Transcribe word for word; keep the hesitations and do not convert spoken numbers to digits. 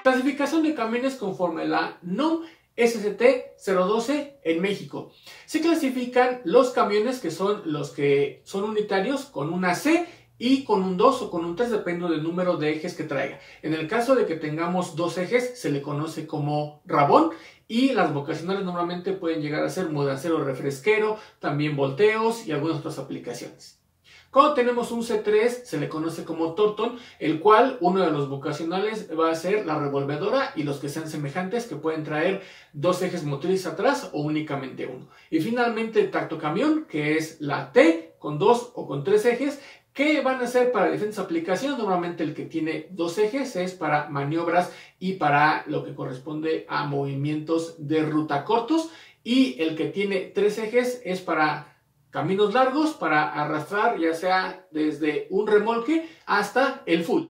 Clasificación de camiones conforme a la N O M S S T cero doce en México. Se clasifican los camiones que son los que son unitarios con una C y con un dos o con un tres, dependiendo del número de ejes que traiga. En el caso de que tengamos dos ejes, se le conoce como rabón, y las vocacionales normalmente pueden llegar a ser mudancero refresquero, también volteos y algunas otras aplicaciones. Cuando tenemos un C tres, se le conoce como Torton, el cual uno de los vocacionales va a ser la revolvedora y los que sean semejantes, que pueden traer dos ejes motrices atrás o únicamente uno. Y finalmente el tractocamión, que es la T con dos o con tres ejes, que van a ser para diferentes aplicaciones. Normalmente el que tiene dos ejes es para maniobras y para lo que corresponde a movimientos de ruta cortos, y el que tiene tres ejes es para caminos largos, para arrastrar ya sea desde un remolque hasta el full.